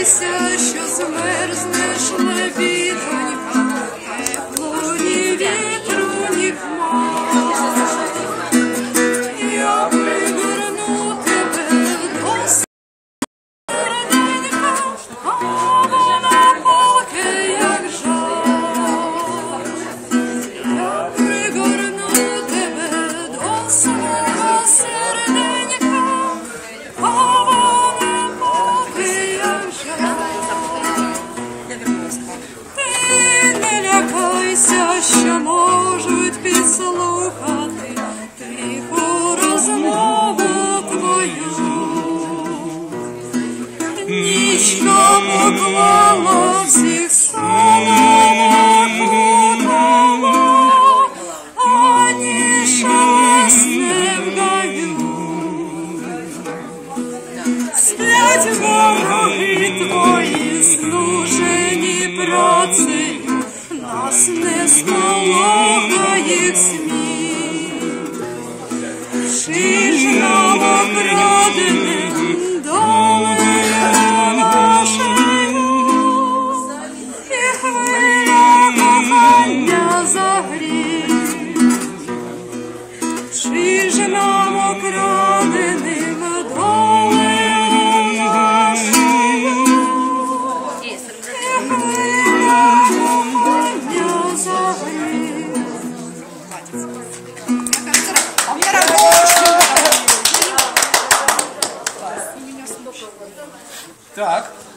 лякайся, що змерзнеш, лебідонька, тепло ні вітру, ні хмар. Я пригорну тебе до серденька, а вона палке, як жар. Я пригорну тебе до свого серденька, а вона палке, як жар. Ти не лякайся, що можуть підслухати тиху розмову твою. Нічка поклала всіх солоно кутала, ані шелест не вдаю. Сплять вороги твої, знужені працею, нас не сполоха їх сміх. Чи ж нам окраденим долею нашою, і хвиля кохання за гріх? Чи ж нам окраденим долею нашою, і хвиля кохання за гріх? Так.